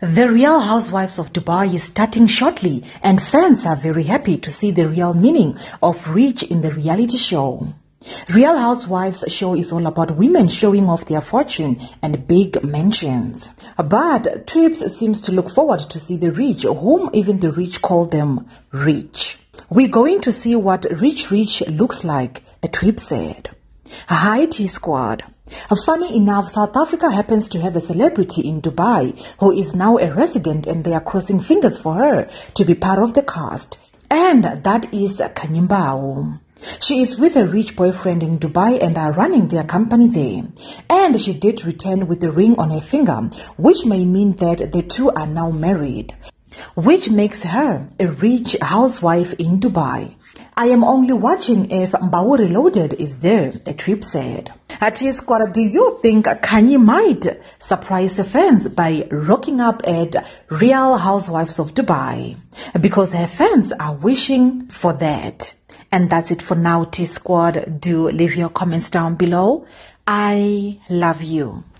The Real Housewives of Dubai is starting shortly, and fans are very happy to see the real meaning of rich in the reality show. Real Housewives show is all about women showing off their fortune and big mansions. But Trips seems to look forward to see the rich, whom even the rich call them rich. We're going to see what rich looks like, a Trips said. Hi T-Squad. Funny enough, South Africa happens to have a celebrity in Dubai who is now a resident, and they are crossing fingers for her to be part of the cast. And that is Khanyi Mbau. She is with a rich boyfriend in Dubai and are running their company there. And she did return with a ring on her finger, which may mean that the two are now married, which makes her a rich housewife in Dubai. I am only watching if Mbau Reloaded is there, the Trip said. T-Squad, do you think Khanyi might surprise the fans by rocking up at Real Housewives of Dubai? Because her fans are wishing for that. And that's it for now, T-Squad. Do leave your comments down below. I love you.